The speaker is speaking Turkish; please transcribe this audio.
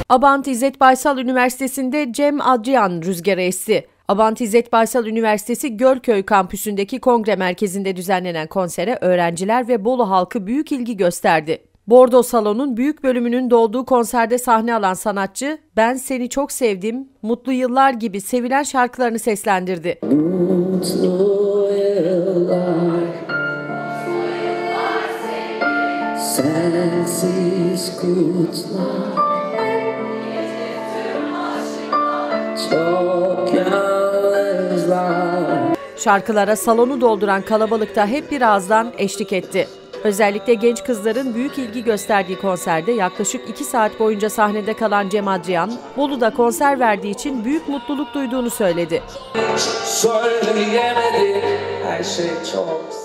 Abant İzzet Baysal Üniversitesi'nde Cem Adrian rüzgarı esti. Abant İzzet Baysal Üniversitesi Gölköy kampüsündeki kongre merkezinde düzenlenen konsere öğrenciler ve Bolu halkı büyük ilgi gösterdi. Bordo Salon'un büyük bölümünün dolduğu konserde sahne alan sanatçı, "Ben Seni Çok Sevdim, Mutlu Yıllar" gibi sevilen şarkılarını seslendirdi. Mutlu yıllar, sensiz kutlar, çok yalnızlar. Şarkılara salonu dolduran kalabalıkta hep bir ağızdan eşlik etti. Özellikle genç kızların büyük ilgi gösterdiği konserde yaklaşık 2 saat boyunca sahnede kalan Cem Adrian, Bolu'da konser verdiği için büyük mutluluk duyduğunu söyledi. Söyleyemedim, her şey çok